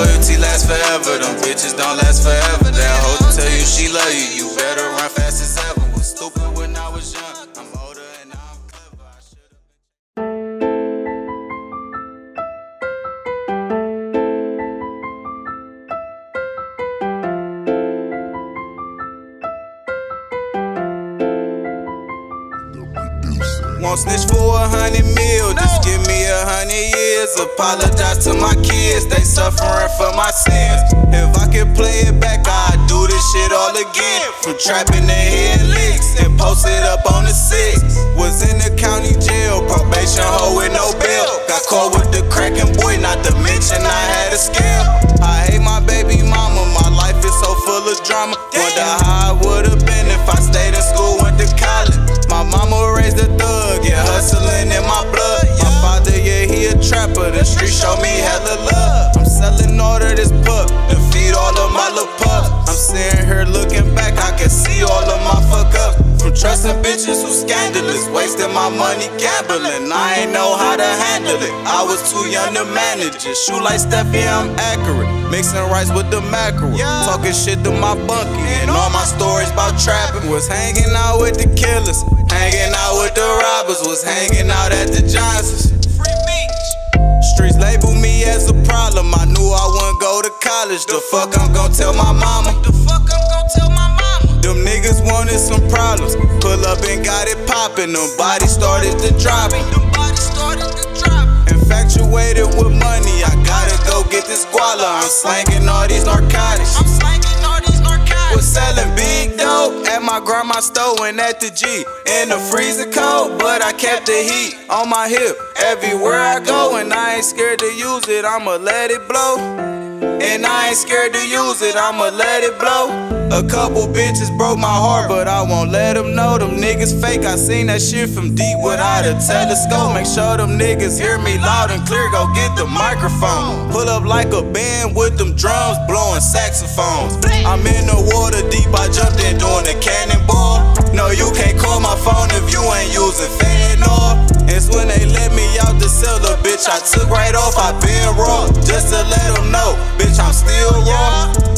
loyalty lasts forever, them bitches don't last forever. That hoe tell you she love you, you better run fast as ever. Was stupid when I was young, I'm older and now I'm clever. I should've Won't snitch for 100 mil, just give me 100 years. Apologize to my kids, they suffering for my sins. If I could play it back, I'd do this shit all again. From trapping to hitting licks and post it up on the 6. Was in the county jail, probation hoe with no bail. Got caught with the cracking boy, not to mention I had a scale. I hate my baby mama, my life is so full of drama. Wonder how I would've been if I stayed in school, went to college. My mama raised a thug, yeah, hustling in my blood. My father, yeah, he a trapper, the street show me hella love. I'm selling all of this pup, to feed all of my little pups. I'm sitting here looking back, I can see all of my fuck ups. From trusting bitches who scandalous, wasting my money gambling. I ain't know how to handle it, I was too young to manage it. Shoot like Steffi, I'm accurate, mixing rice with the mackerel. Talking shit to my bunkie, and all my stories about trapping. Was hanging out with the killers, hanging out with the robbers, was hanging out at the Johnsons. Streets label me as a problem, I knew I wouldn't go to college. The fuck I'm gon' tell my mama? Them niggas wanted some problems, pull up and got it poppin'. Them bodies started to drop. Infatuated with money, I gotta go get this squalor. I'm slanging all these narcotics. Was selling big dope at my grandma's store and at the G. In the freezer cold, but I kept the heat on my hip everywhere I go. And I ain't scared to use it, I'ma let it blow. And I ain't scared to use it, I'ma let it blow. A couple bitches broke my heart, but I won't let them know. Them niggas fake, I seen that shit from deep without a telescope. Make sure them niggas hear me loud and clear, go get the microphone. Pull up like a band with them drums, blowing saxophones. I'm in the water deep, I jumped in doing a cannonball. No, you can't call my phone if you ain't using Fentanyl. It's when they let me out the cellar, bitch, I took right off, I been raw. Just to let them know, bitch, I'm still raw.